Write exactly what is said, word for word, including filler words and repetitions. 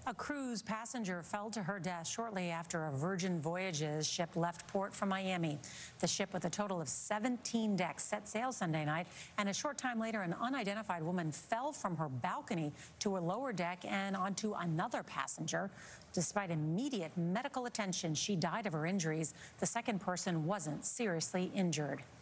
A cruise passenger fell to her death shortly after a Virgin Voyages ship left port from Miami. The ship, with a total of seventeen decks, set sail Sunday night, and a short time later, an unidentified woman fell from her balcony to a lower deck and onto another passenger. Despite immediate medical attention, she died of her injuries. The second person wasn't seriously injured.